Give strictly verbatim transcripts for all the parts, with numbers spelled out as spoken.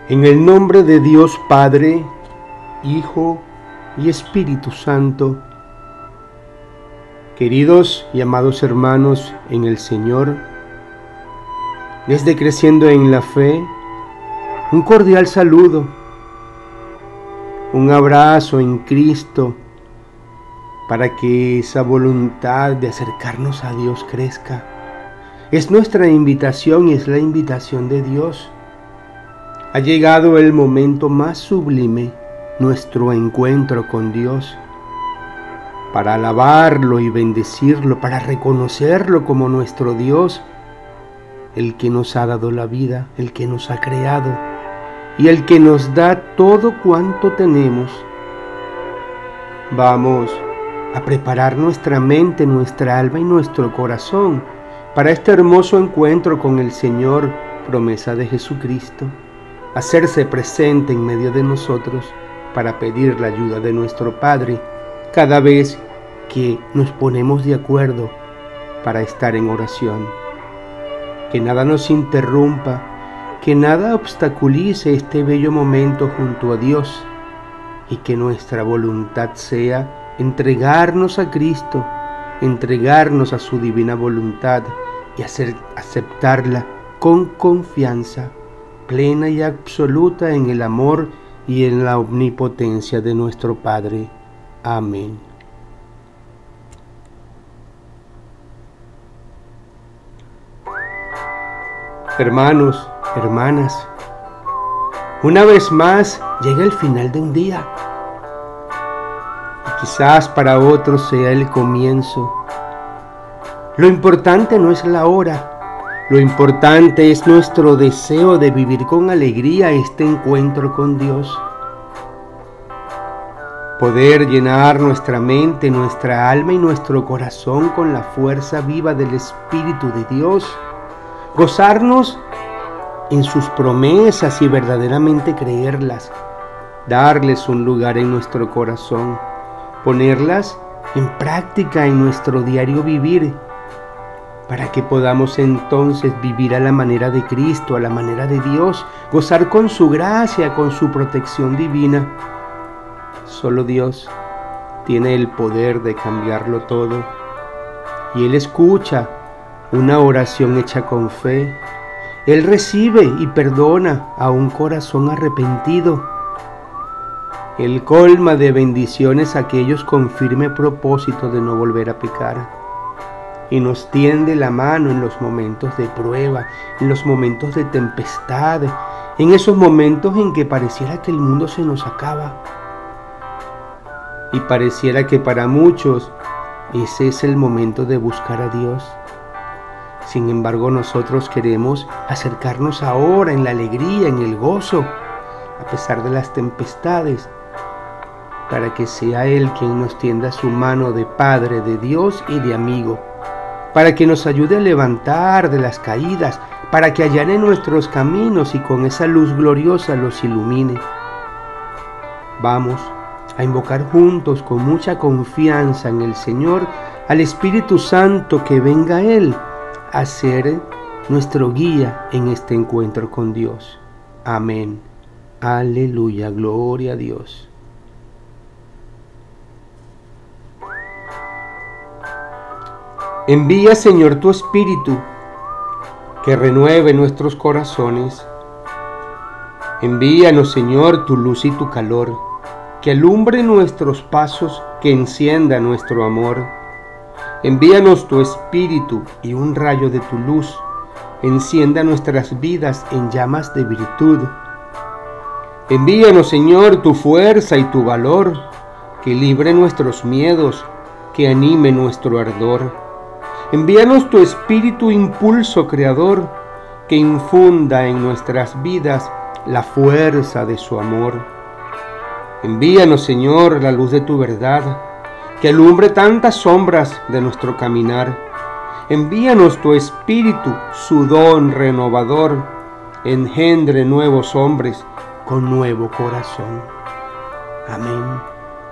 En el nombre de Dios Padre, Hijo y Espíritu Santo. Queridos y amados hermanos en el Señor, desde Creciendo en la Fe, un cordial saludo, un abrazo en Cristo para que esa voluntad de acercarnos a Dios crezca. Es nuestra invitación y es la invitación de Dios. Ha llegado el momento más sublime, nuestro encuentro con Dios, para alabarlo y bendecirlo, para reconocerlo como nuestro Dios, el que nos ha dado la vida, el que nos ha creado y el que nos da todo cuanto tenemos. Vamos a preparar nuestra mente, nuestra alma y nuestro corazón para este hermoso encuentro con el Señor, promesa de Jesucristo, hacerse presente en medio de nosotros para pedir la ayuda de nuestro Padre cada vez que nos ponemos de acuerdo para estar en oración. Que nada nos interrumpa, que nada obstaculice este bello momento junto a Dios y que nuestra voluntad sea entregarnos a Cristo, entregarnos a su divina voluntad y hacer, aceptarla con confianza plena y absoluta en el amor y en la omnipotencia de nuestro Padre. Amén. Hermanos, hermanas, una vez más llega el final de un día. Y quizás para otros sea el comienzo. Lo importante no es la hora. Lo importante es nuestro deseo de vivir con alegría este encuentro con Dios. Poder llenar nuestra mente, nuestra alma y nuestro corazón con la fuerza viva del Espíritu de Dios. Gozarnos en sus promesas y verdaderamente creerlas. Darles un lugar en nuestro corazón. Ponerlas en práctica en nuestro diario vivir, para que podamos entonces vivir a la manera de Cristo, a la manera de Dios, gozar con su gracia, con su protección divina. Solo Dios tiene el poder de cambiarlo todo, y Él escucha una oración hecha con fe. Él recibe y perdona a un corazón arrepentido. Él colma de bendiciones a aquellos con firme propósito de no volver a pecar. Y nos tiende la mano en los momentos de prueba, en los momentos de tempestad, en esos momentos en que pareciera que el mundo se nos acaba. Y pareciera que para muchos ese es el momento de buscar a Dios. Sin embargo, nosotros queremos acercarnos ahora en la alegría, en el gozo, a pesar de las tempestades, para que sea Él quien nos tienda su mano de Padre, de Dios y de amigo, para que nos ayude a levantar de las caídas, para que allane nuestros caminos y con esa luz gloriosa los ilumine. Vamos a invocar juntos con mucha confianza en el Señor al Espíritu Santo, que venga Él a ser nuestro guía en este encuentro con Dios. Amén. Aleluya, gloria a Dios. Envía, Señor, tu Espíritu, que renueve nuestros corazones. Envíanos, Señor, tu luz y tu calor, que alumbre nuestros pasos, que encienda nuestro amor. Envíanos tu Espíritu y un rayo de tu luz, encienda nuestras vidas en llamas de virtud. Envíanos, Señor, tu fuerza y tu valor, que libre nuestros miedos, que anime nuestro ardor. Envíanos tu Espíritu impulso creador, que infunda en nuestras vidas la fuerza de su amor. Envíanos, Señor, la luz de tu verdad, que alumbre tantas sombras de nuestro caminar. Envíanos tu Espíritu, su don renovador, engendre nuevos hombres con nuevo corazón. Amén.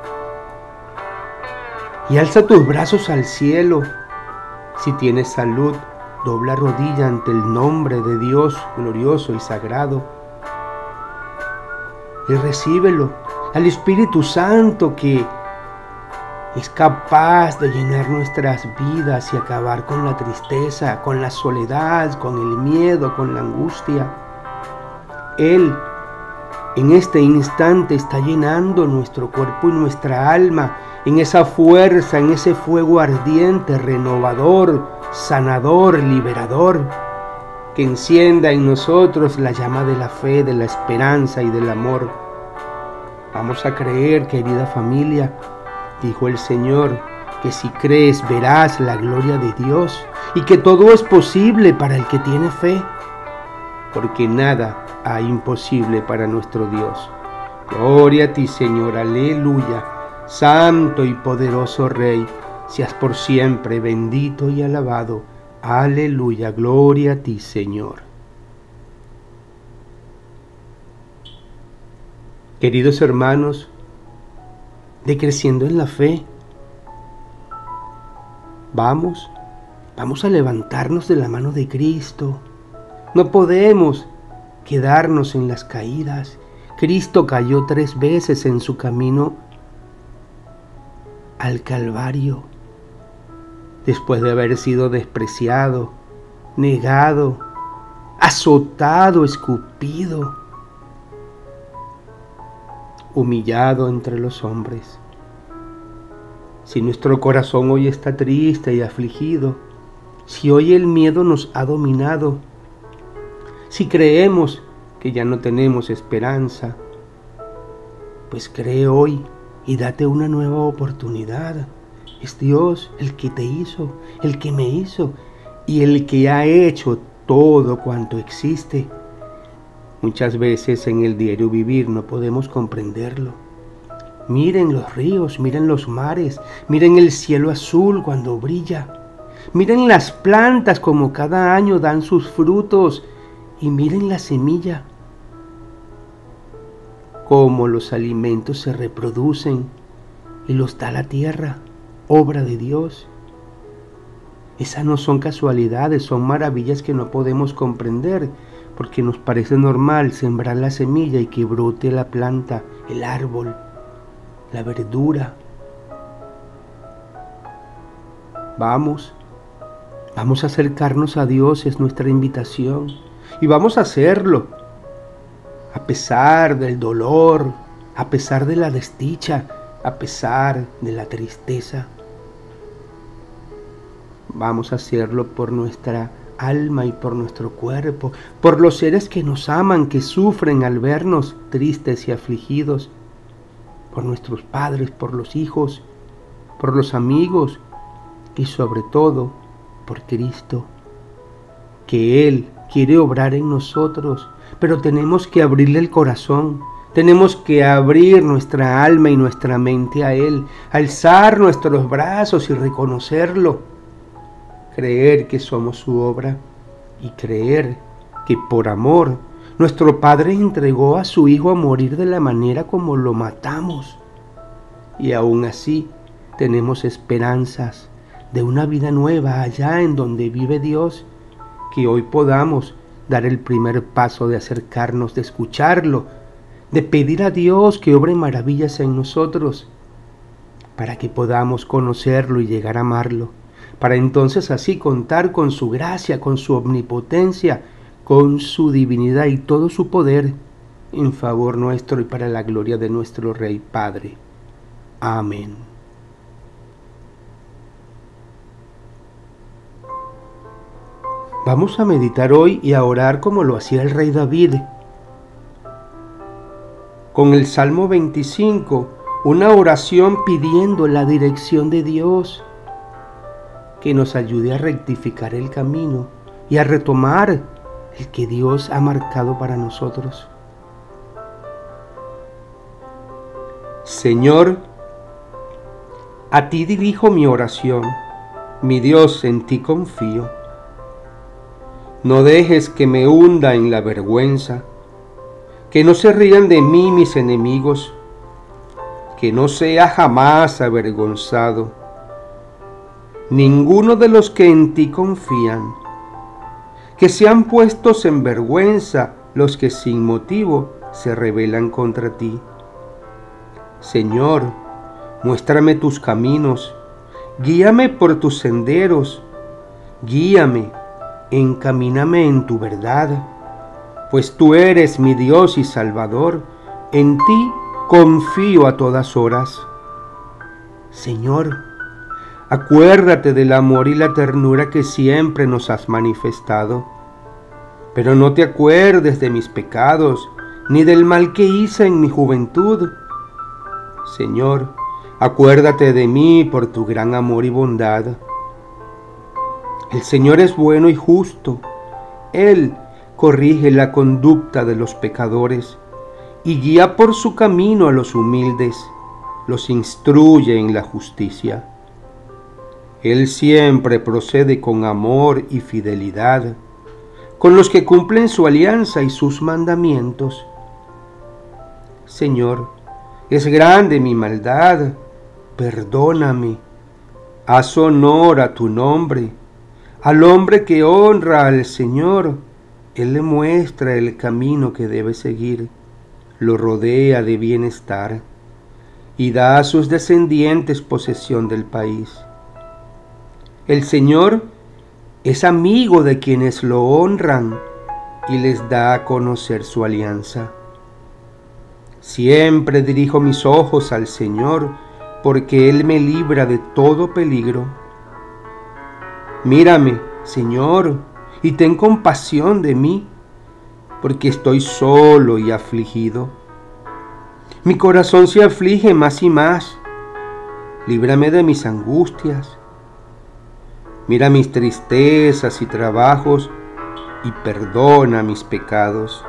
Y alza tus brazos al cielo. Si tienes salud, dobla rodilla ante el nombre de Dios glorioso y sagrado. y recíbelo. Al Espíritu Santo que es capaz de llenar nuestras vidas y acabar con la tristeza, con la soledad, con el miedo, con la angustia. Él en este instante está llenando nuestro cuerpo y nuestra alma en esa fuerza, en ese fuego ardiente, renovador, sanador, liberador, que encienda en nosotros la llama de la fe, de la esperanza y del amor. Vamos a creer, querida familia, dijo el Señor, que si crees verás la gloria de Dios y que todo es posible para el que tiene fe, porque nada hay imposible para nuestro Dios. Gloria a ti, Señor, aleluya. Santo y poderoso Rey, seas por siempre bendito y alabado. Aleluya, gloria a ti, Señor. Queridos hermanos, decreciendo en la fe, vamos, vamos a levantarnos de la mano de Cristo. No podemos quedarnos en las caídas. Cristo cayó tres veces en su camino al Calvario, después de haber sido despreciado, negado, azotado, escupido, humillado entre los hombres. Si nuestro corazón hoy está triste y afligido, si hoy el miedo nos ha dominado, si creemos que ya no tenemos esperanza, pues cree hoy y date una nueva oportunidad. Es Dios el que te hizo, el que me hizo y el que ha hecho todo cuanto existe. Muchas veces en el diario vivir no podemos comprenderlo. Miren los ríos, miren los mares, miren el cielo azul cuando brilla. Miren las plantas como cada año dan sus frutos y miren la semilla. Cómo los alimentos se reproducen y los da la tierra, obra de Dios. Esas no son casualidades, son maravillas que no podemos comprender, porque nos parece normal sembrar la semilla y que brote la planta, el árbol, la verdura. Vamos, vamos a acercarnos a Dios, es nuestra invitación, y vamos a hacerlo. A pesar del dolor, a pesar de la desdicha, a pesar de la tristeza. Vamos a hacerlo por nuestra alma y por nuestro cuerpo, por los seres que nos aman, que sufren al vernos tristes y afligidos, por nuestros padres, por los hijos, por los amigos y sobre todo por Cristo, que Él quiere obrar en nosotros. Pero tenemos que abrirle el corazón, tenemos que abrir nuestra alma y nuestra mente a Él, alzar nuestros brazos y reconocerlo, creer que somos su obra y creer que por amor nuestro Padre entregó a su Hijo a morir de la manera como lo matamos. Y aún así tenemos esperanzas de una vida nueva allá en donde vive Dios, que hoy podamos dar el primer paso de acercarnos, de escucharlo, de pedir a Dios que obre maravillas en nosotros, para que podamos conocerlo y llegar a amarlo, para entonces así contar con su gracia, con su omnipotencia, con su divinidad y todo su poder en favor nuestro y para la gloria de nuestro Rey Padre. Amén. Vamos a meditar hoy y a orar como lo hacía el rey David. Con el Salmo veinticinco, una oración pidiendo la dirección de Dios, que nos ayude a rectificar el camino y a retomar el que Dios ha marcado para nosotros. Señor, a ti dirijo mi oración, mi Dios, en ti confío. No dejes que me hunda en la vergüenza, que no se rían de mí mis enemigos, que no sea jamás avergonzado ninguno de los que en ti confían, que sean puestos en vergüenza los que sin motivo se rebelan contra ti. Señor, muéstrame tus caminos, guíame por tus senderos, guíame, encamíname en tu verdad, pues tú eres mi Dios y Salvador, en ti confío a todas horas. Señor, acuérdate del amor y la ternura que siempre nos has manifestado, pero no te acuerdes de mis pecados, ni del mal que hice en mi juventud. Señor, acuérdate de mí por tu gran amor y bondad. El Señor es bueno y justo. Él corrige la conducta de los pecadores y guía por su camino a los humildes, los instruye en la justicia. Él siempre procede con amor y fidelidad, con los que cumplen su alianza y sus mandamientos. Señor, es grande mi maldad, perdóname, haz honor a tu nombre. Al hombre que honra al Señor, Él le muestra el camino que debe seguir, lo rodea de bienestar y da a sus descendientes posesión del país. El Señor es amigo de quienes lo honran y les da a conocer su alianza. Siempre dirijo mis ojos al Señor, porque Él me libra de todo peligro. Mírame, Señor, y ten compasión de mí, porque estoy solo y afligido. Mi corazón se aflige más y más. Líbrame de mis angustias. Mira mis tristezas y trabajos y perdona mis pecados.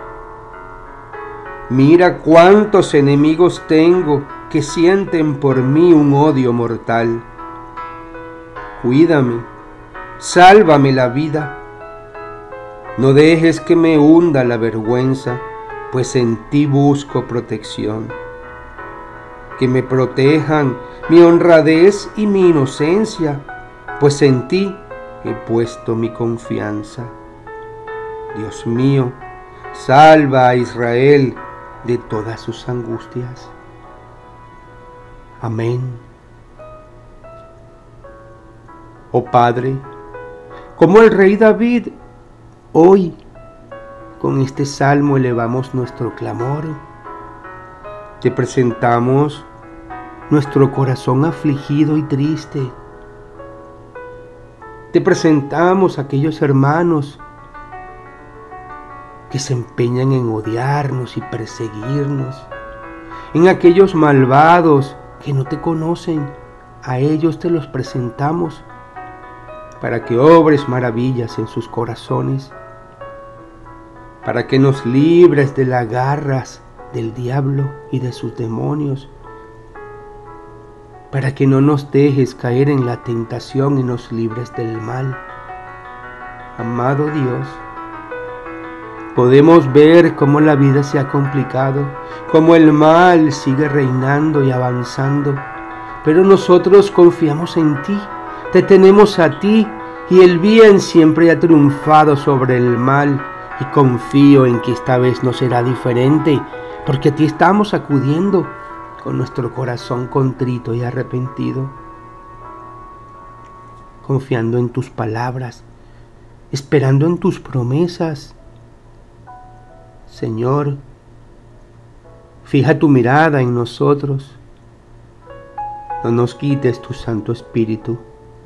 Mira cuántos enemigos tengo que sienten por mí un odio mortal. Cuídame, sálvame la vida. No dejes que me hunda la vergüenza, pues en ti busco protección. Que me protejan mi honradez y mi inocencia, pues en ti he puesto mi confianza. Dios mío, salva a Israel de todas sus angustias. Amén. Oh Padre, como el rey David, hoy con este salmo elevamos nuestro clamor. Te presentamos nuestro corazón afligido y triste. Te presentamos a aquellos hermanos que se empeñan en odiarnos y perseguirnos, en aquellos malvados que no te conocen. A ellos te los presentamos para que obres maravillas en sus corazones, para que nos libres de las garras del diablo y de sus demonios, para que no nos dejes caer en la tentación y nos libres del mal. Amado Dios, podemos ver cómo la vida se ha complicado, cómo el mal sigue reinando y avanzando, pero nosotros confiamos en ti, te tenemos a ti y el bien siempre ha triunfado sobre el mal y confío en que esta vez no será diferente, porque a ti estamos acudiendo con nuestro corazón contrito y arrepentido, confiando en tus palabras, esperando en tus promesas. Señor, fija tu mirada en nosotros, no nos quites tu Santo Espíritu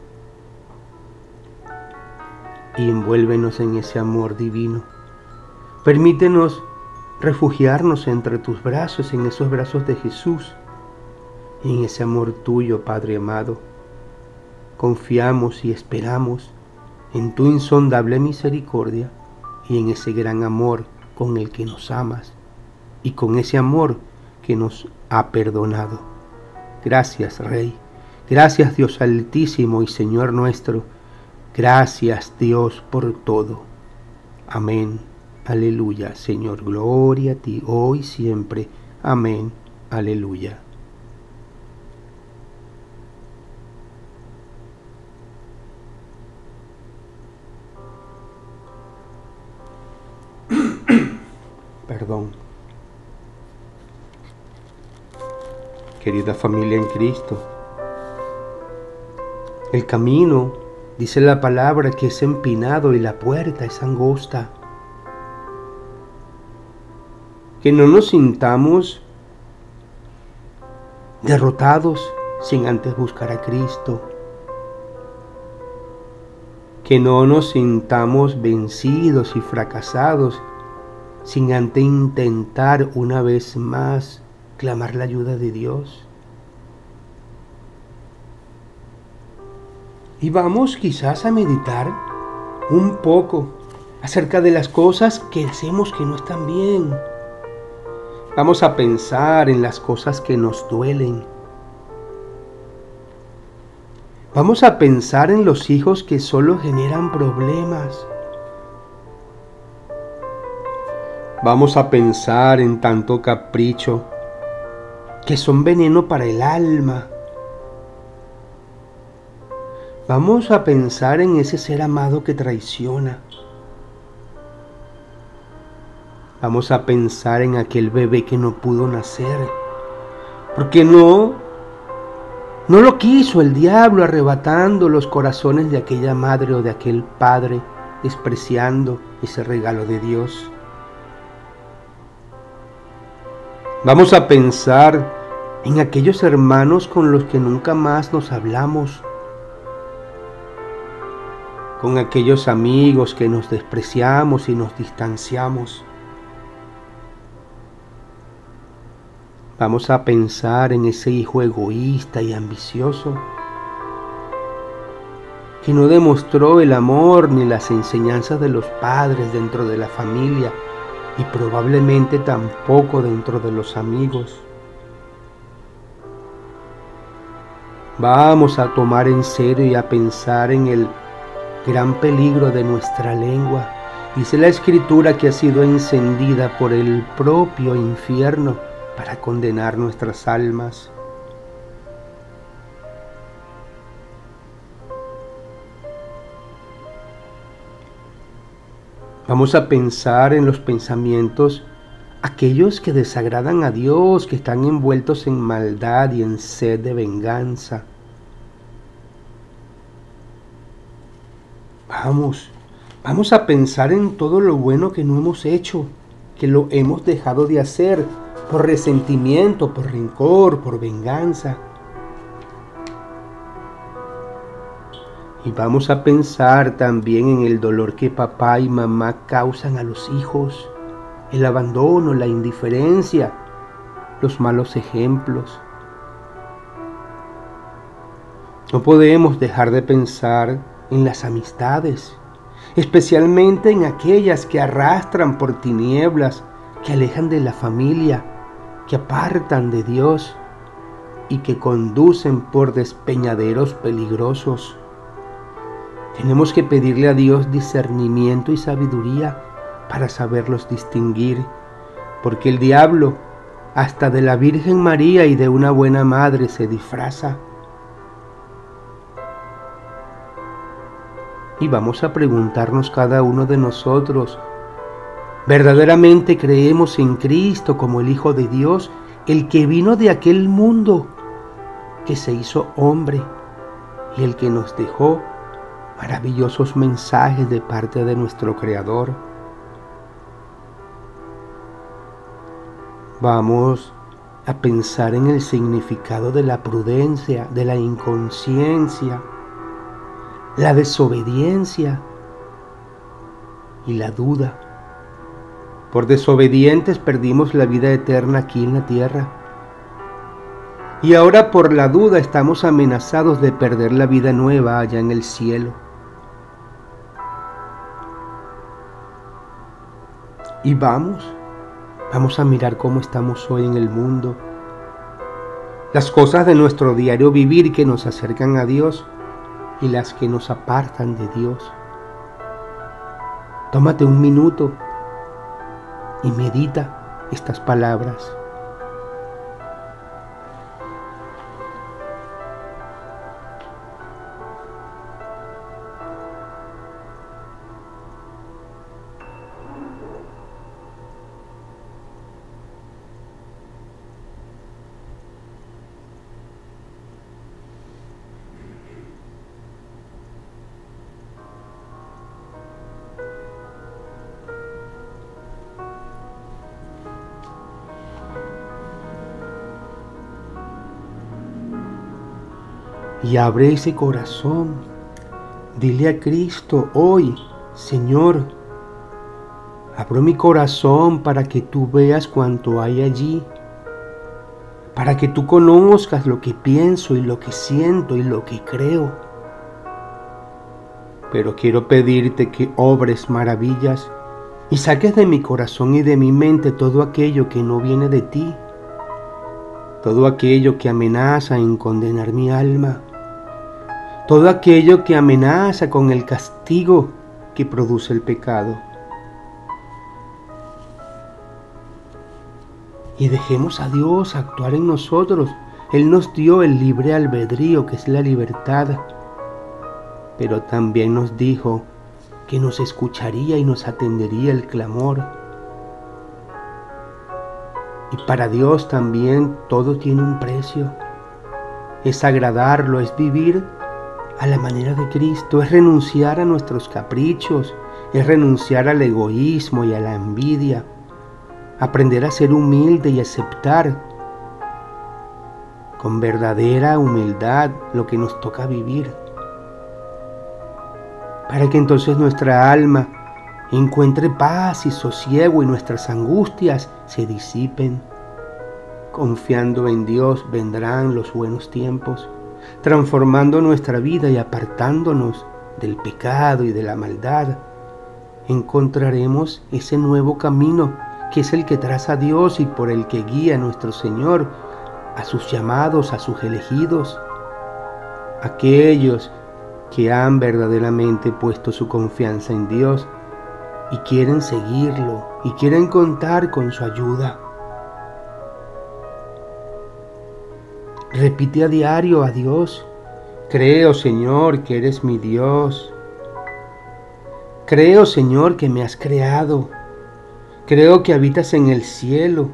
y envuélvenos en ese amor divino. Permítenos refugiarnos entre tus brazos, en esos brazos de Jesús, en ese amor tuyo, Padre amado. Confiamos y esperamos en tu insondable misericordia y en ese gran amor con el que nos amas y con ese amor que nos ha perdonado. Gracias, Rey. Gracias, Dios Altísimo y Señor nuestro. Gracias, Dios, por todo. Amén. Aleluya, Señor. Gloria a ti, hoy y siempre. Amén. Aleluya. Perdón. Querida familia en Cristo, el camino, dice la palabra, que es empinado y la puerta es angosta. Que no nos sintamos derrotados sin antes buscar a Cristo. Que no nos sintamos vencidos y fracasados sin antes intentar una vez más clamar la ayuda de Dios. Y vamos quizás a meditar un poco acerca de las cosas que hacemos que no están bien. Vamos a pensar en las cosas que nos duelen. Vamos a pensar en los hijos que solo generan problemas. Vamos a pensar en tanto capricho que son veneno para el alma. Vamos a pensar en ese ser amado que traiciona. Vamos a pensar en aquel bebé que no pudo nacer, porque no No lo quiso el diablo, arrebatando los corazones de aquella madre o de aquel padre, despreciando ese regalo de Dios. Vamos a pensar en aquellos hermanos con los que nunca más nos hablamos, con aquellos amigos que nos despreciamos y nos distanciamos. Vamos a pensar en ese hijo egoísta y ambicioso que no demostró el amor ni las enseñanzas de los padres dentro de la familia y probablemente tampoco dentro de los amigos. Vamos a tomar en serio y a pensar en el gran peligro de nuestra lengua. Dice la Escritura que ha sido encendida por el propio infierno para condenar nuestras almas. Vamos a pensar en los pensamientos, aquellos que desagradan a Dios, que están envueltos en maldad y en sed de venganza. Vamos, vamos a pensar en todo lo bueno que no hemos hecho, que lo hemos dejado de hacer por resentimiento, por rencor, por venganza. Y vamos a pensar también en el dolor que papá y mamá causan a los hijos, el abandono, la indiferencia, los malos ejemplos. No podemos dejar de pensar en las amistades, especialmente en aquellas que arrastran por tinieblas, que alejan de la familia, que apartan de Dios y que conducen por despeñaderos peligrosos. Tenemos que pedirle a Dios discernimiento y sabiduría para saberlos distinguir, porque el diablo hasta de la Virgen María y de una buena madre se disfraza. Y vamos a preguntarnos cada uno de nosotros, ¿verdaderamente creemos en Cristo como el Hijo de Dios, el que vino de aquel mundo, que se hizo hombre y el que nos dejó maravillosos mensajes de parte de nuestro Creador? Vamos a pensar en el significado de la prudencia, de la inconsciencia, la desobediencia y la duda. Por desobedientes perdimos la vida eterna aquí en la tierra. Y ahora por la duda estamos amenazados de perder la vida nueva allá en el cielo. Y vamos, vamos a mirar cómo estamos hoy en el mundo. Las cosas de nuestro diario vivir que nos acercan a Dios y las que nos apartan de Dios. Tómate un minuto y medita estas palabras. y abre ese corazón. Dile a Cristo hoy: Señor, abro mi corazón para que tú veas cuanto hay allí, para que tú conozcas lo que pienso y lo que siento y lo que creo. Pero quiero pedirte que obres maravillas y saques de mi corazón y de mi mente todo aquello que no viene de ti, todo aquello que amenaza en condenar mi alma, todo aquello que amenaza con el castigo que produce el pecado. Y dejemos a Dios actuar en nosotros. Él nos dio el libre albedrío, que es la libertad, pero también nos dijo que nos escucharía y nos atendería el clamor. Y para Dios también todo tiene un precio. Es agradarlo, es vivir a la manera de Cristo, es renunciar a nuestros caprichos, es renunciar al egoísmo y a la envidia, aprender a ser humilde y aceptar con verdadera humildad lo que nos toca vivir, para que entonces nuestra alma encuentre paz y sosiego y nuestras angustias se disipen. Confiando en Dios vendrán los buenos tiempos, transformando nuestra vida y apartándonos del pecado y de la maldad. Encontraremos ese nuevo camino que es el que traza Dios y por el que guía nuestro Señor a sus llamados, a sus elegidos, aquellos que han verdaderamente puesto su confianza en Dios y quieren seguirlo y quieren contar con su ayuda. Repite a diario a Dios: creo, Señor, que eres mi Dios. Creo, Señor, que me has creado. Creo que habitas en el cielo.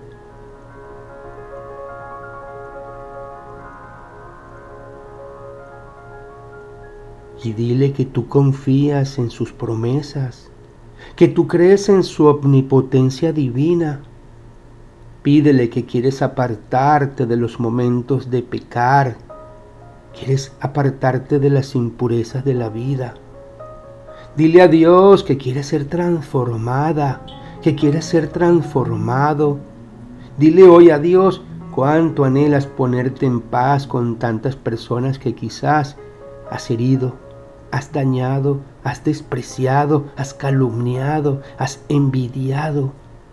Y dile que tú confías en sus promesas, que tú crees en su omnipotencia divina. Pídele que quieres apartarte de los momentos de pecar, quieres apartarte de las impurezas de la vida. Dile a Dios que quieres ser transformada, que quieres ser transformado. Dile hoy a Dios cuánto anhelas ponerte en paz con tantas personas que quizás has herido, has dañado, has despreciado, has calumniado, has envidiado.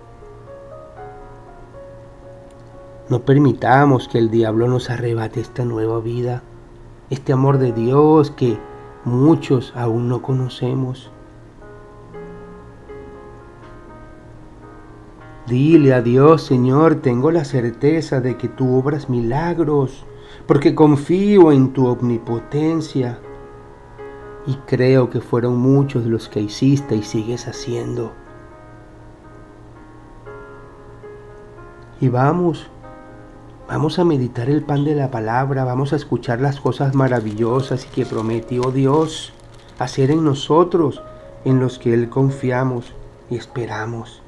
No permitamos que el diablo nos arrebate esta nueva vida, este amor de Dios que muchos aún no conocemos. Dile a Dios: Señor, tengo la certeza de que tú obras milagros, porque confío en tu omnipotencia y creo que fueron muchos los que hiciste y sigues haciendo. Y vamos, vamos a meditar el pan de la palabra, vamos a escuchar las cosas maravillosas que prometió Dios hacer en nosotros, en los que Él confiamos y esperamos.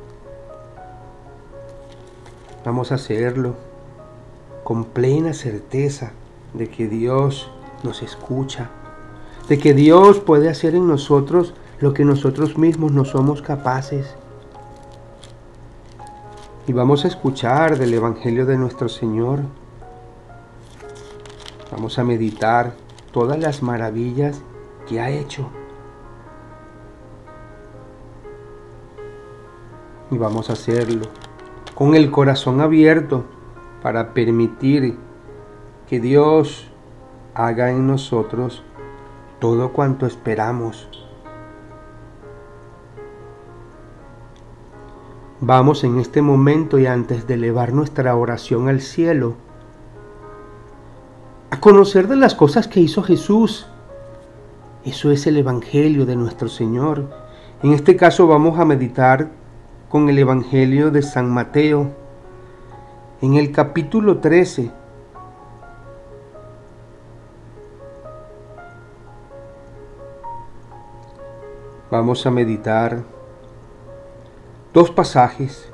Vamos a hacerlo con plena certeza de que Dios nos escucha, de que Dios puede hacer en nosotros lo que nosotros mismos no somos capaces. Y vamos a escuchar del Evangelio de nuestro Señor. Vamos a meditar todas las maravillas que ha hecho. Y vamos a hacerlo con el corazón abierto para permitir que Dios haga en nosotros todo cuanto esperamos. Vamos en este momento y antes de elevar nuestra oración al cielo, a conocer de las cosas que hizo Jesús. Eso es el Evangelio de nuestro Señor. En este caso vamos a meditar con el Evangelio de San Mateo, en el capítulo trece. Vamos a meditar dos pasajes.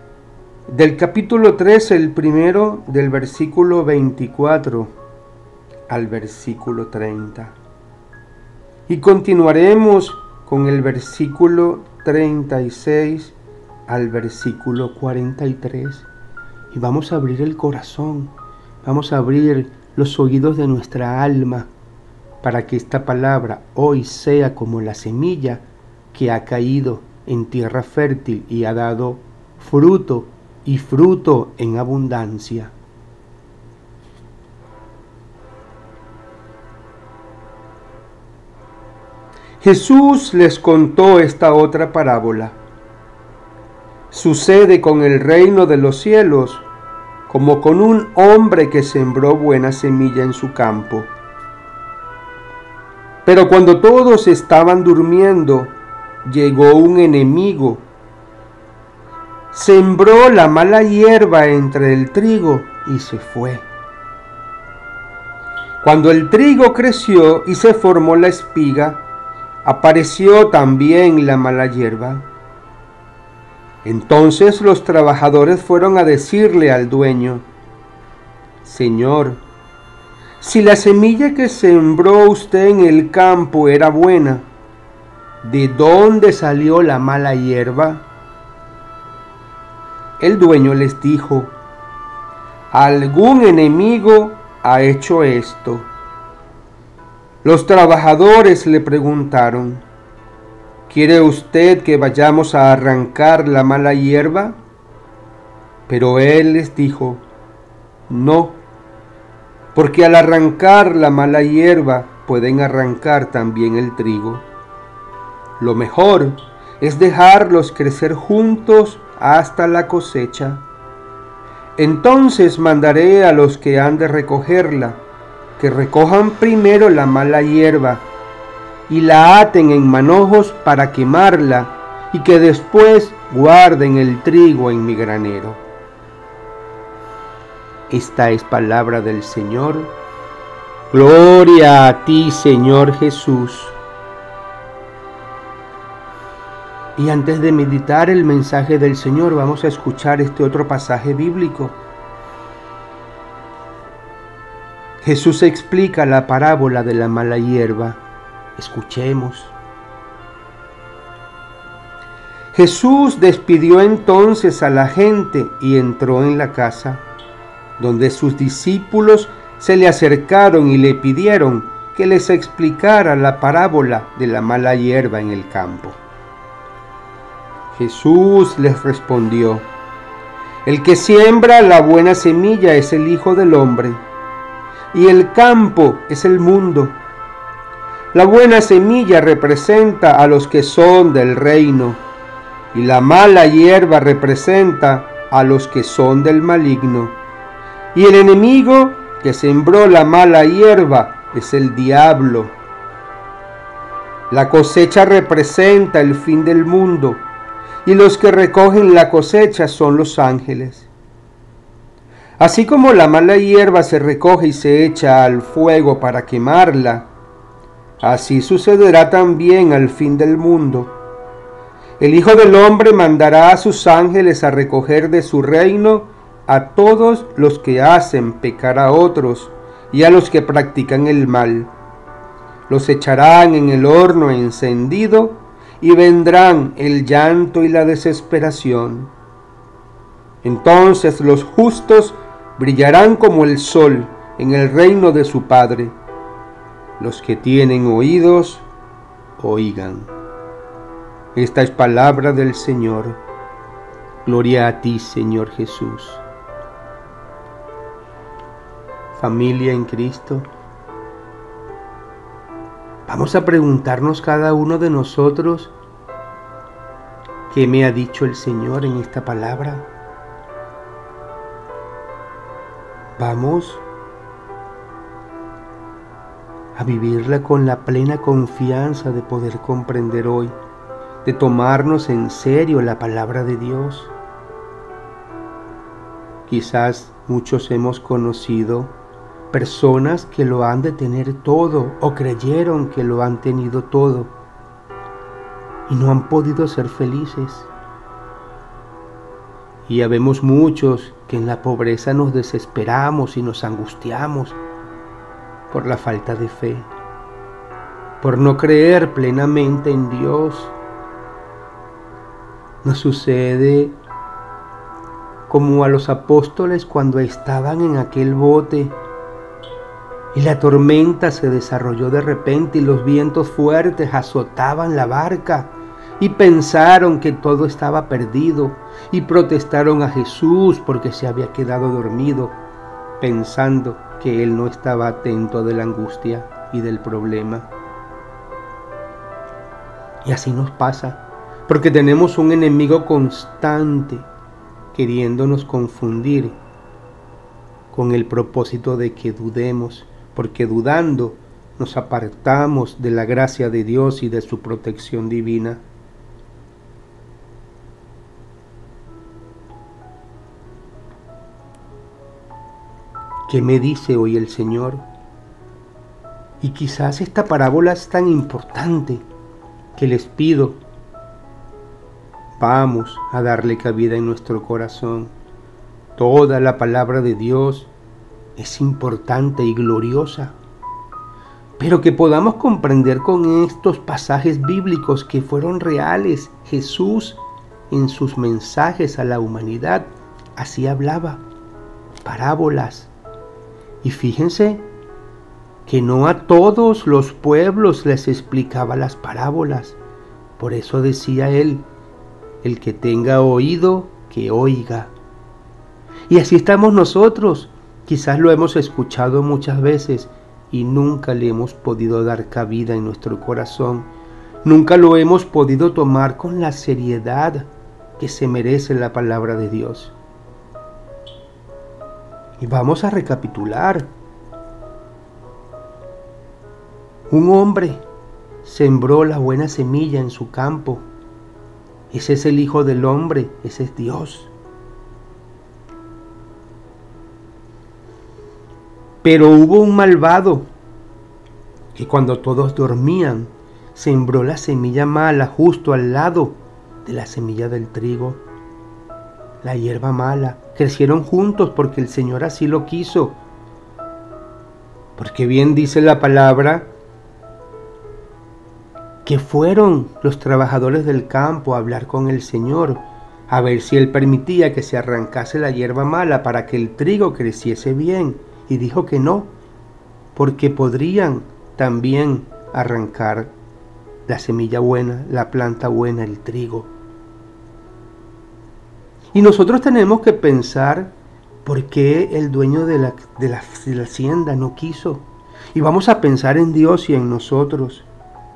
Del capítulo trece, el primero del versículo veinticuatro al versículo treinta. Y continuaremos con el versículo treinta y seis al versículo cuarenta y tres. Y vamos a abrir el corazón, vamos a abrir los oídos de nuestra alma para que esta palabra hoy sea como la semilla que ha caído en tierra fértil y ha dado fruto y fruto en abundancia. Jesús les contó esta otra parábola. Sucede con el reino de los cielos como con un hombre que sembró buena semilla en su campo. Pero cuando todos estaban durmiendo, llegó un enemigo. Sembró la mala hierba entre el trigo y se fue. Cuando el trigo creció y se formó la espiga, apareció también la mala hierba. Entonces los trabajadores fueron a decirle al dueño: Señor, si la semilla que sembró usted en el campo era buena, ¿de dónde salió la mala hierba? El dueño les dijo: algún enemigo ha hecho esto. Los trabajadores le preguntaron: ¿quiere usted que vayamos a arrancar la mala hierba? Pero él les dijo: no, porque al arrancar la mala hierba pueden arrancar también el trigo. Lo mejor es dejarlos crecer juntos hasta la cosecha. Entonces mandaré a los que han de recogerla, que recojan primero la mala hierba y la aten en manojos para quemarla, y que después guarden el trigo en mi granero. Esta es palabra del Señor. Gloria a ti, Señor Jesús. Y antes de meditar el mensaje del Señor, vamos a escuchar este otro pasaje bíblico. Jesús explica la parábola de la mala hierba. Escuchemos. Jesús despidió entonces a la gente y entró en la casa, donde sus discípulos se le acercaron y le pidieron que les explicara la parábola de la mala hierba en el campo. Jesús les respondió: el que siembra la buena semilla es el Hijo del Hombre, y el campo es el mundo. La buena semilla representa a los que son del reino, y la mala hierba representa a los que son del maligno. Y el enemigo que sembró la mala hierba es el diablo. La cosecha representa el fin del mundo, y los que recogen la cosecha son los ángeles. Así como la mala hierba se recoge y se echa al fuego para quemarla, así sucederá también al fin del mundo. El Hijo del Hombre mandará a sus ángeles a recoger de su reino a todos los que hacen pecar a otros y a los que practican el mal. Los echarán en el horno encendido y vendrán el llanto y la desesperación. Entonces los justos brillarán como el sol en el reino de su Padre. Los que tienen oídos, oigan. Esta es palabra del Señor. Gloria a ti, Señor Jesús. Familia en Cristo, vamos a preguntarnos cada uno de nosotros: ¿qué me ha dicho el Señor en esta palabra? Vamos a vivirla con la plena confianza de poder comprender hoy, de tomarnos en serio la palabra de Dios. Quizás muchos hemos conocido personas que lo han de tener todo o creyeron que lo han tenido todo y no han podido ser felices. Y ya vemos muchos que en la pobreza nos desesperamos y nos angustiamos, por la falta de fe, por no creer plenamente en Dios. Nos sucede como a los apóstoles cuando estaban en aquel bote y la tormenta se desarrolló de repente y los vientos fuertes azotaban la barca y pensaron que todo estaba perdido y protestaron a Jesús porque se había quedado dormido, pensando que Él no estaba atento de la angustia y del problema. Y así nos pasa, porque tenemos un enemigo constante queriéndonos confundir con el propósito de que dudemos, porque dudando nos apartamos de la gracia de Dios y de su protección divina. ¿Qué me dice hoy el Señor? Y quizás esta parábola es tan importante que les pido, vamos a darle cabida en nuestro corazón. Toda la palabra de Dios es importante y gloriosa, pero que podamos comprender con estos pasajes bíblicos que fueron reales. Jesús en sus mensajes a la humanidad así hablaba, parábolas. Y fíjense que no a todos los pueblos les explicaba las parábolas. Por eso decía él, el que tenga oído, que oiga. Y así estamos nosotros. Quizás lo hemos escuchado muchas veces y nunca le hemos podido dar cabida en nuestro corazón. Nunca lo hemos podido tomar con la seriedad que se merece la palabra de Dios. Y vamos a recapitular. Un hombre sembró la buena semilla en su campo. Ese es el Hijo del Hombre, ese es Dios. Pero hubo un malvado que cuando todos dormían, sembró la semilla mala justo al lado de la semilla del trigo. La hierba mala, crecieron juntos porque el Señor así lo quiso. Porque bien dice la palabra que fueron los trabajadores del campo a hablar con el Señor, a ver si Él permitía que se arrancase la hierba mala para que el trigo creciese bien. Y dijo que no, porque podrían también arrancar la semilla buena, la planta buena, el trigo. Y nosotros tenemos que pensar por qué el dueño de la, de la, de la hacienda no quiso. Y vamos a pensar en Dios y en nosotros.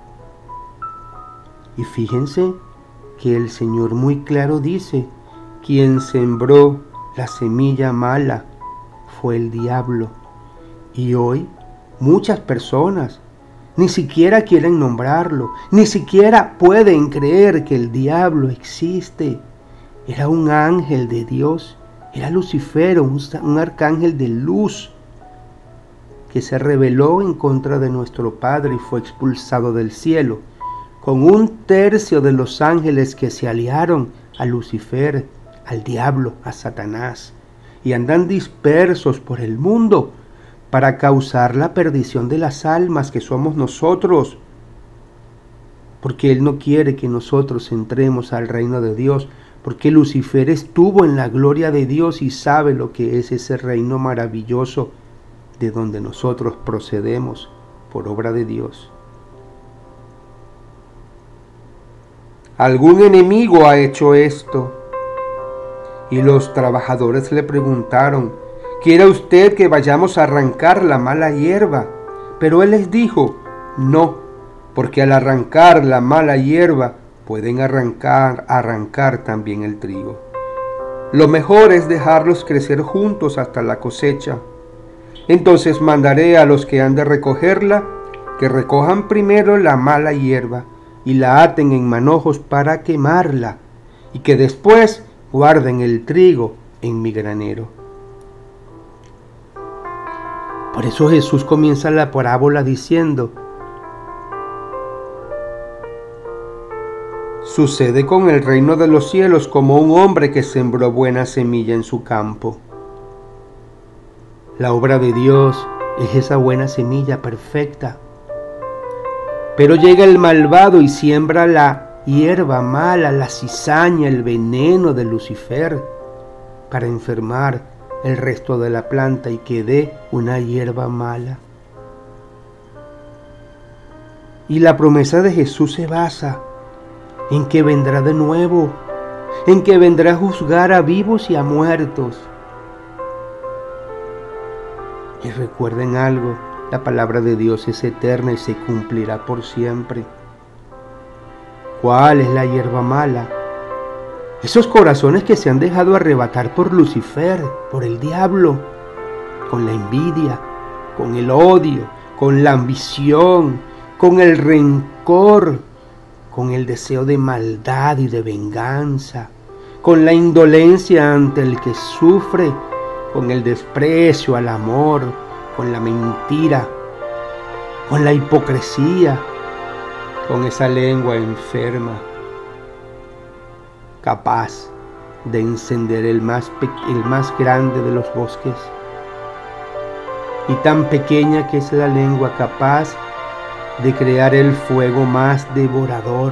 Y fíjense que el Señor muy claro dice, quien sembró la semilla mala fue el diablo. Y hoy muchas personas ni siquiera quieren nombrarlo, ni siquiera pueden creer que el diablo existe. Era un ángel de Dios, era Lucifer, un, un arcángel de luz que se rebeló en contra de nuestro Padre y fue expulsado del cielo, con un tercio de los ángeles que se aliaron a Lucifer, al diablo, a Satanás, y andan dispersos por el mundo para causar la perdición de las almas que somos nosotros, porque Él no quiere que nosotros entremos al reino de Dios, porque Lucifer estuvo en la gloria de Dios y sabe lo que es ese reino maravilloso de donde nosotros procedemos por obra de Dios. Algún enemigo ha hecho esto. Y los trabajadores le preguntaron, ¿quiere usted que vayamos a arrancar la mala hierba? Pero él les dijo, no, porque al arrancar la mala hierba pueden arrancar, arrancar también el trigo. Lo mejor es dejarlos crecer juntos hasta la cosecha. Entonces mandaré a los que han de recogerla, que recojan primero la mala hierba y la aten en manojos para quemarla, y que después guarden el trigo en mi granero. Por eso Jesús comienza la parábola diciendo, sucede con el reino de los cielos como un hombre que sembró buena semilla en su campo. La obra de Dios es esa buena semilla perfecta. Pero llega el malvado y siembra la hierba mala, la cizaña, el veneno de Lucifer, para enfermar el resto de la planta y que dé una hierba mala. Y la promesa de Jesús se basa en que vendrá de nuevo, en que vendrá a juzgar a vivos y a muertos. Y recuerden algo, la palabra de Dios es eterna y se cumplirá por siempre. ¿Cuál es la hierba mala? Esos corazones que se han dejado arrebatar por Lucifer, por el diablo, con la envidia, con el odio, con la ambición, con el rencor, con el deseo de maldad y de venganza, con la indolencia ante el que sufre, con el desprecio al amor, con la mentira, con la hipocresía, con esa lengua enferma, capaz de encender el más, el más grande de los bosques, y tan pequeña que es la lengua, capaz de crear el fuego más devorador.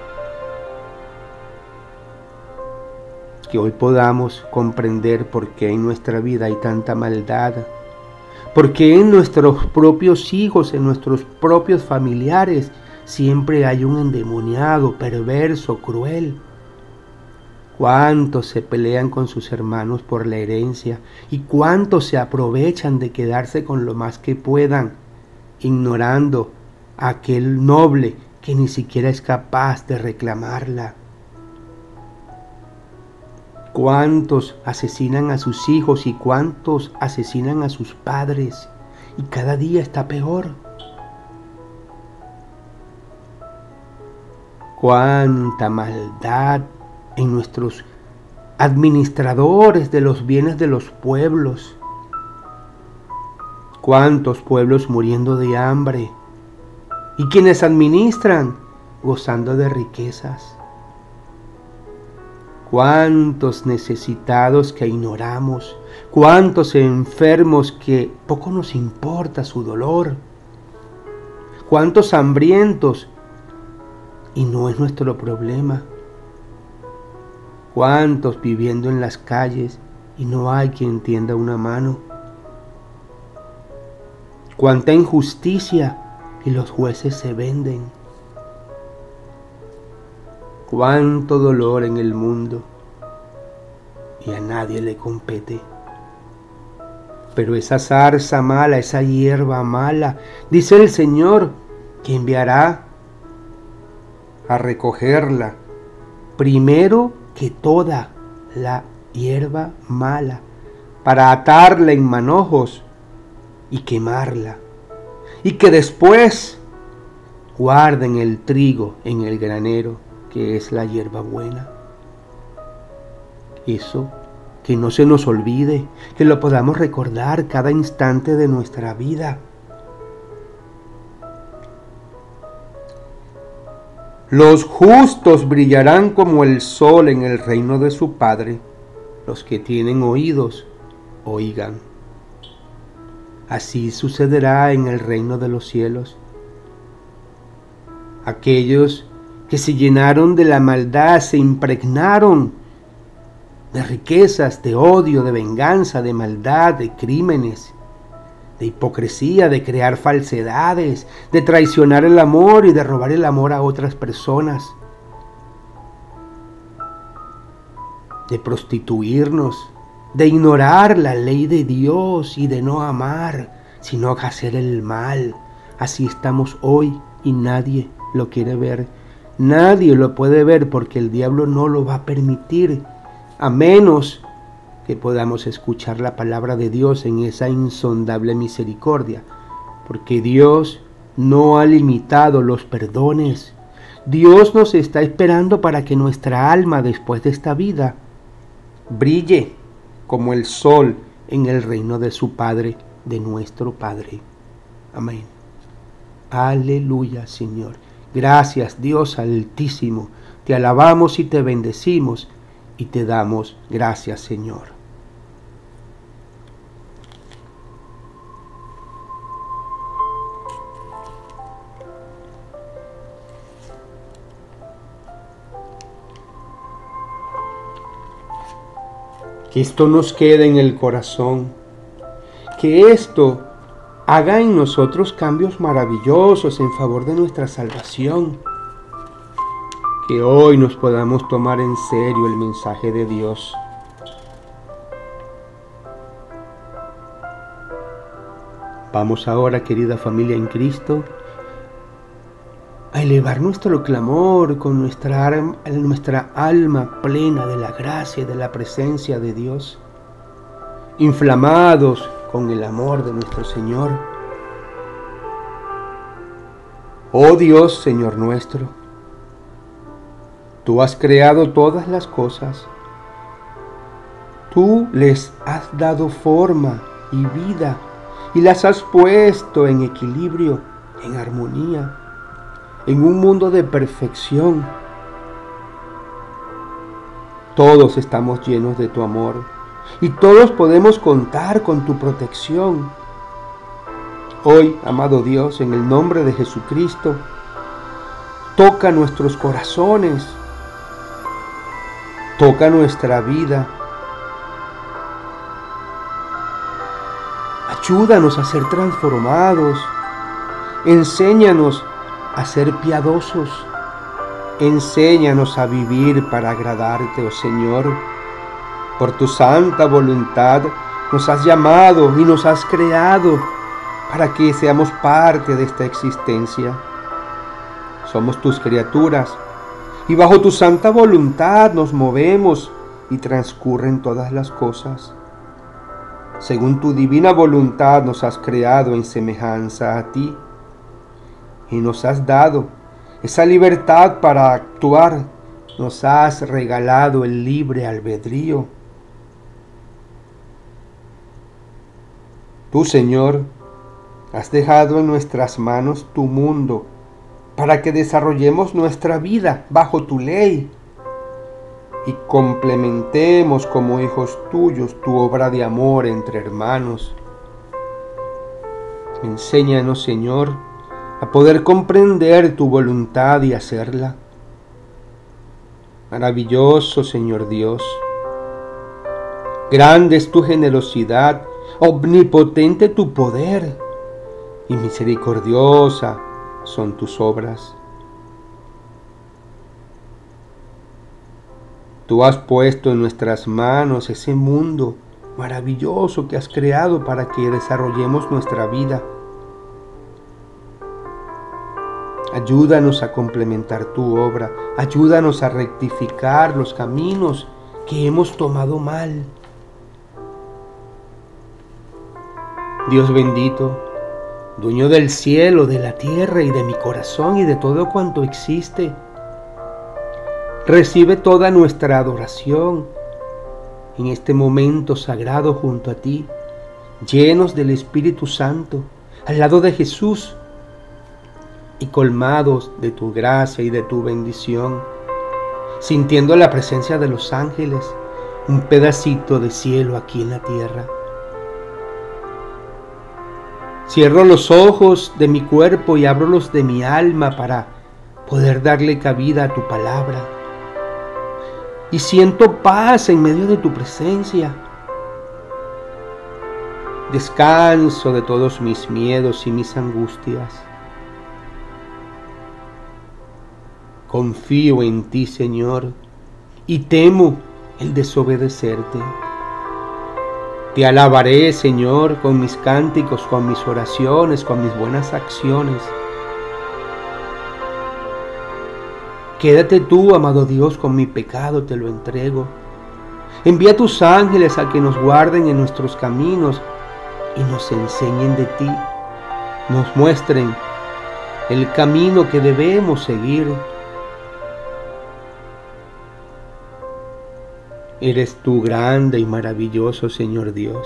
Que hoy podamos comprender por qué en nuestra vida hay tanta maldad, por qué en nuestros propios hijos, en nuestros propios familiares, siempre hay un endemoniado, perverso, cruel. Cuántos se pelean con sus hermanos por la herencia y cuántos se aprovechan de quedarse con lo más que puedan, ignorando a aquel noble que ni siquiera es capaz de reclamarla. Cuántos asesinan a sus hijos y cuántos asesinan a sus padres, y cada día está peor. Cuánta maldad en nuestros administradores de los bienes de los pueblos. Cuántos pueblos muriendo de hambre y quienes administran gozando de riquezas. Cuántos necesitados que ignoramos, cuántos enfermos que poco nos importa su dolor, cuántos hambrientos y no es nuestro problema, cuántos viviendo en las calles y no hay quien tienda una mano, cuánta injusticia y los jueces se venden. Cuánto dolor en el mundo y a nadie le compete. Pero esa zarza mala, esa hierba mala, dice el Señor que enviará a recogerla primero que toda la hierba mala, para atarla en manojos y quemarla, y que después guarden el trigo en el granero, que es la hierba buena. Eso, que no se nos olvide, que lo podamos recordar cada instante de nuestra vida. Los justos brillarán como el sol en el reino de su Padre. Los que tienen oídos, oigan. Así sucederá en el reino de los cielos. Aquellos que se llenaron de la maldad, se impregnaron de riquezas, de odio, de venganza, de maldad, de crímenes, de hipocresía, de crear falsedades, de traicionar el amor y de robar el amor a otras personas, de prostituirnos, de ignorar la ley de Dios y de no amar, sino hacer el mal. Así estamos hoy y nadie lo quiere ver. Nadie lo puede ver porque el diablo no lo va a permitir, a menos que podamos escuchar la palabra de Dios en esa insondable misericordia, porque Dios no ha limitado los perdones. Dios nos está esperando para que nuestra alma después de esta vida brille como el sol en el reino de su Padre, de nuestro Padre. Amén. Aleluya, Señor. Gracias, Dios Altísimo. Te alabamos y te bendecimos y te damos gracias, Señor. Que esto nos quede en el corazón. Que esto haga en nosotros cambios maravillosos en favor de nuestra salvación. Que hoy nos podamos tomar en serio el mensaje de Dios. Vamos ahora, querida familia en Cristo, a elevar nuestro clamor con nuestra, nuestra alma plena de la gracia y de la presencia de Dios, inflamados con el amor de nuestro Señor. Oh Dios, Señor nuestro, tú has creado todas las cosas. Tú les has dado forma y vida y las has puesto en equilibrio, en armonía, en un mundo de perfección. Todos estamos llenos de tu amor y todos podemos contar con tu protección. Hoy, amado Dios, en el nombre de Jesucristo, toca nuestros corazones, toca nuestra vida. Ayúdanos a ser transformados. Enséñanos a ser piadosos. Enséñanos a vivir para agradarte, oh Señor. Por tu santa voluntad nos has llamado y nos has creado para que seamos parte de esta existencia. Somos tus criaturas y bajo tu santa voluntad nos movemos y transcurren todas las cosas. Según tu divina voluntad nos has creado en semejanza a ti y nos has dado esa libertad para actuar. Nos has regalado el libre albedrío. Tú, Señor, has dejado en nuestras manos tu mundo para que desarrollemos nuestra vida bajo tu ley y complementemos como hijos tuyos tu obra de amor entre hermanos. Enséñanos, Señor, a poder comprender tu voluntad y hacerla. Maravilloso, Señor Dios. Grande es tu generosidad, omnipotente tu poder, y misericordiosa son tus obras. Tú has puesto en nuestras manos ese mundo maravilloso que has creado para que desarrollemos nuestra vida. Ayúdanos a complementar tu obra. Ayúdanos a rectificar los caminos que hemos tomado mal. Dios bendito, dueño del cielo, de la tierra y de mi corazón y de todo cuanto existe, recibe toda nuestra adoración en este momento sagrado junto a ti, llenos del Espíritu Santo, al lado de Jesús y colmados de tu gracia y de tu bendición, sintiendo la presencia de los ángeles, un pedacito de cielo aquí en la tierra. Cierro los ojos de mi cuerpo y abro los de mi alma para poder darle cabida a tu palabra. Y siento paz en medio de tu presencia. Descanso de todos mis miedos y mis angustias. Confío en ti, Señor, y temo el desobedecerte. Te alabaré, Señor, con mis cánticos, con mis oraciones, con mis buenas acciones. Quédate tú, amado Dios, con mi pecado te lo entrego. Envía tus ángeles a que nos guarden en nuestros caminos y nos enseñen de ti, nos muestren el camino que debemos seguir. Eres tú grande y maravilloso, Señor Dios.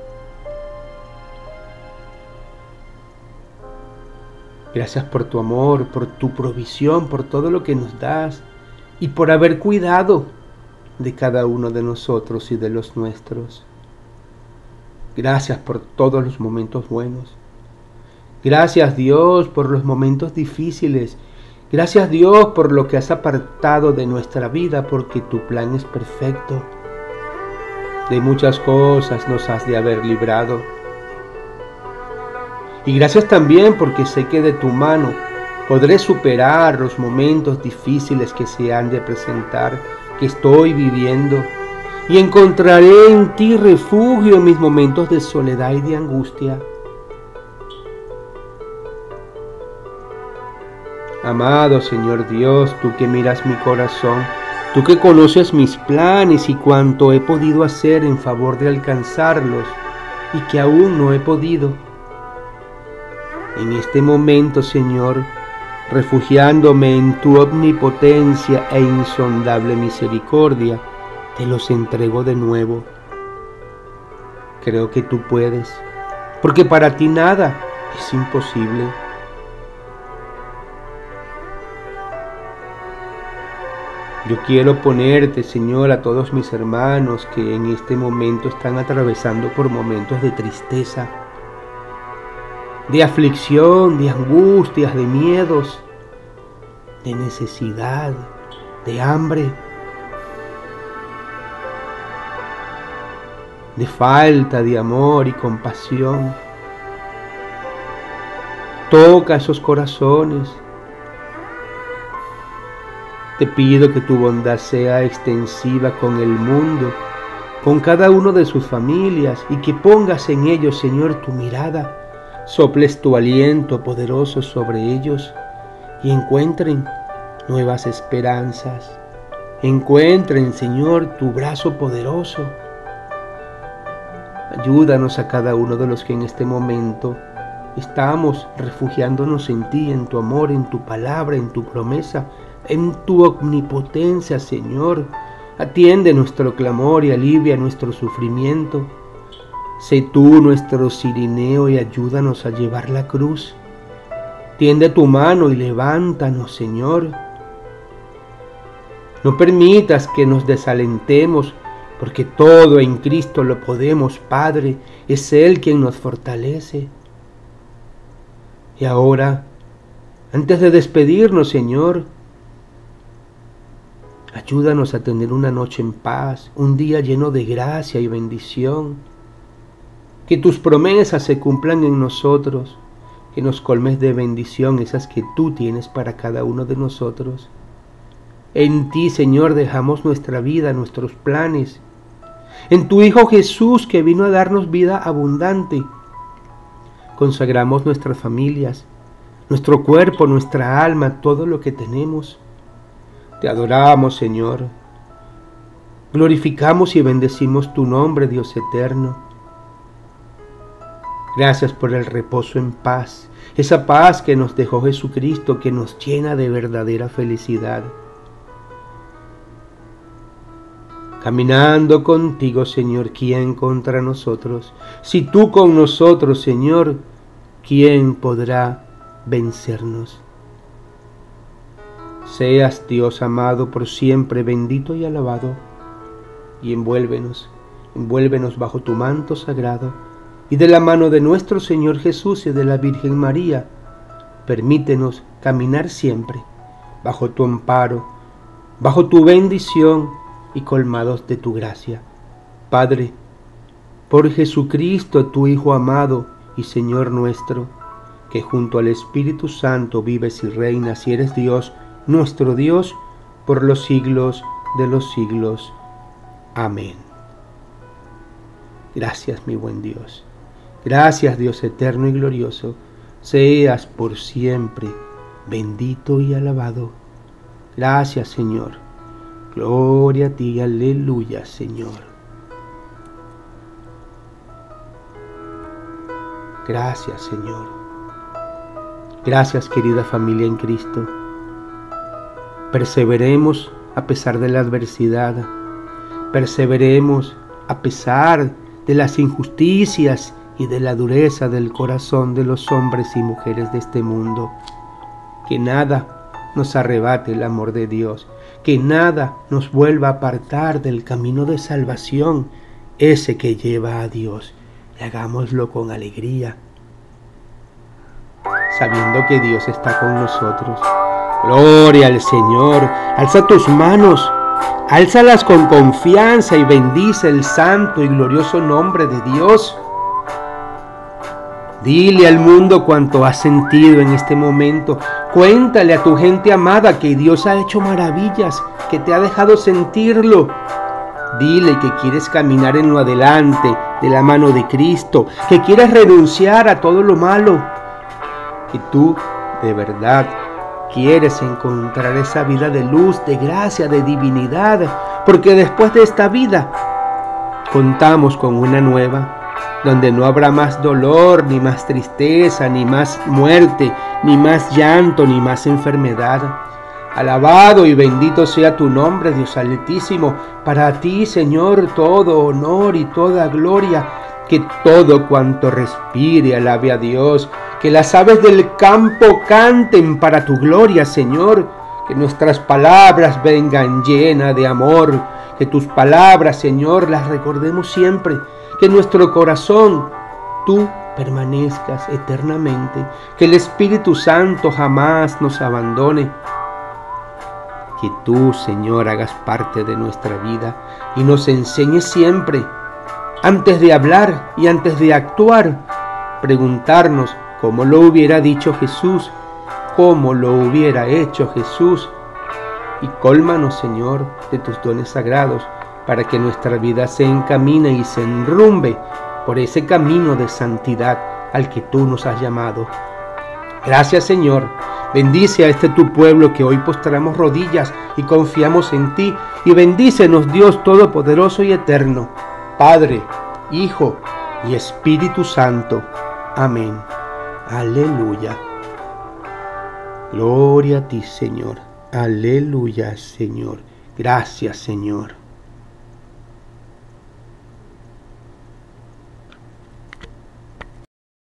Gracias por tu amor, por tu provisión, por todo lo que nos das y por haber cuidado de cada uno de nosotros y de los nuestros. Gracias por todos los momentos buenos. Gracias, Dios, por los momentos difíciles. Gracias, Dios, por lo que has apartado de nuestra vida, porque tu plan es perfecto. De muchas cosas nos has de haber librado. Y gracias también porque sé que de tu mano podré superar los momentos difíciles que se han de presentar, que estoy viviendo, y encontraré en ti refugio en mis momentos de soledad y de angustia. Amado Señor Dios, tú que miras mi corazón, tú que conoces mis planes y cuánto he podido hacer en favor de alcanzarlos y que aún no he podido. En este momento, Señor, refugiándome en tu omnipotencia e insondable misericordia, te los entrego de nuevo. Creo que tú puedes, porque para ti nada es imposible. Yo quiero ponerte, Señor, a todos mis hermanos que en este momento están atravesando por momentos de tristeza, de aflicción, de angustias, de miedos, de necesidad, de hambre, de falta de amor y compasión. Toca esos corazones. Te pido que tu bondad sea extensiva con el mundo, con cada uno de sus familias, y que pongas en ellos, Señor, tu mirada, soples tu aliento poderoso sobre ellos y encuentren nuevas esperanzas. Encuentren, Señor, tu brazo poderoso. Ayúdanos a cada uno de los que en este momento estamos refugiándonos en ti, en tu amor, en tu palabra, en tu promesa, en tu omnipotencia, Señor. Atiende nuestro clamor y alivia nuestro sufrimiento. Sé tú nuestro cirineo y ayúdanos a llevar la cruz. Tiende tu mano y levántanos, Señor. No permitas que nos desalentemos, porque todo en Cristo lo podemos, Padre. Es Él quien nos fortalece. Y ahora, antes de despedirnos, Señor, ayúdanos a tener una noche en paz, un día lleno de gracia y bendición. Que tus promesas se cumplan en nosotros, que nos colmes de bendición esas que tú tienes para cada uno de nosotros. En ti, Señor, dejamos nuestra vida, nuestros planes. En tu Hijo Jesús, que vino a darnos vida abundante, consagramos nuestras familias, nuestro cuerpo, nuestra alma, todo lo que tenemos. Te adoramos, Señor. Glorificamos y bendecimos tu nombre, Dios eterno. Gracias por el reposo en paz, esa paz que nos dejó Jesucristo, que nos llena de verdadera felicidad. Caminando contigo, Señor, ¿quién contra nosotros? Si tú con nosotros, Señor, ¿quién podrá vencernos? Seas, Dios amado, por siempre bendito y alabado, y envuélvenos, envuélvenos bajo tu manto sagrado, y de la mano de nuestro Señor Jesús y de la Virgen María, permítenos caminar siempre bajo tu amparo, bajo tu bendición y colmados de tu gracia. Padre, por Jesucristo, tu Hijo amado y Señor nuestro, que junto al Espíritu Santo vives y reinas y eres Dios, nuestro Dios, por los siglos de los siglos. Amén. Gracias, mi buen Dios. Gracias, Dios eterno y glorioso. Seas por siempre bendito y alabado. Gracias, Señor. Gloria a ti, aleluya, Señor. Gracias, Señor. Gracias, querida familia en Cristo. Perseveremos a pesar de la adversidad. Perseveremos a pesar de las injusticias y de la dureza del corazón de los hombres y mujeres de este mundo. Que nada nos arrebate el amor de Dios. Que nada nos vuelva a apartar del camino de salvación, ese que lleva a Dios. Y hagámoslo con alegría, sabiendo que Dios está con nosotros. Gloria al Señor. Alza tus manos Álzalas con confianza y bendice el santo y glorioso nombre de Dios. Dile al mundo cuanto has sentido en este momento. Cuéntale a tu gente amada que Dios ha hecho maravillas, que te ha dejado sentirlo. Dile que quieres caminar en lo adelante de la mano de Cristo, que quieres renunciar a todo lo malo, que tú de verdad quieres encontrar esa vida de luz, de gracia, de divinidad, porque después de esta vida contamos con una nueva, donde no habrá más dolor, ni más tristeza, ni más muerte, ni más llanto, ni más enfermedad. Alabado y bendito sea tu nombre, Dios Altísimo. Para ti, Señor, todo honor y toda gloria. Que todo cuanto respire alabe a Dios. Que las aves del campo canten para tu gloria, Señor. Que nuestras palabras vengan llenas de amor. Que tus palabras, Señor, las recordemos siempre. Que nuestro corazón, tú permanezcas eternamente. Que el Espíritu Santo jamás nos abandone. Que tú, Señor, hagas parte de nuestra vida y nos enseñes siempre, antes de hablar y antes de actuar, preguntarnos cómo lo hubiera dicho Jesús, cómo lo hubiera hecho Jesús. Y cólmanos, Señor, de tus dones sagrados, para que nuestra vida se encamine y se enrumbe por ese camino de santidad al que tú nos has llamado. Gracias, Señor. Bendice a este tu pueblo que hoy postramos rodillas y confiamos en ti. Y bendícenos, Dios Todopoderoso y Eterno, Padre, Hijo y Espíritu Santo. Amén. Aleluya. Gloria a ti, Señor. Aleluya, Señor. Gracias, Señor.